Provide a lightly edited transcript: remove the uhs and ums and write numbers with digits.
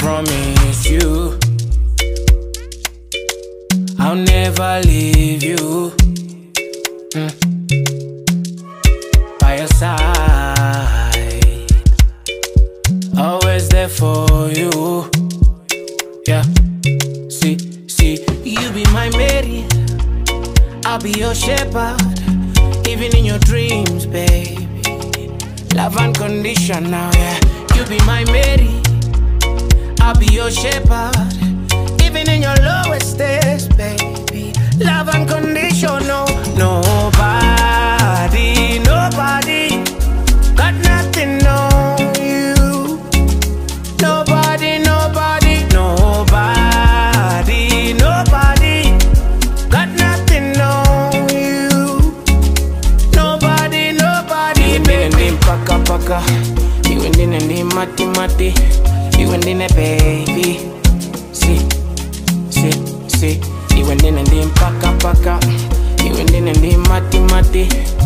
promise you I'll never leave you by your side, always there for you. Yeah, see, you be my Mary, I'll be your shepherd, even in your dreams, baby. Love unconditional, yeah. You be my Mary, I'll be your shepherd, even in your lowest days, baby. Love unconditional. Nobody got nothing on you. Nobody got nothing on you. Nobody. Paka, you and in the mati, you and in a baby. See, you and in the paka, you and in the mati.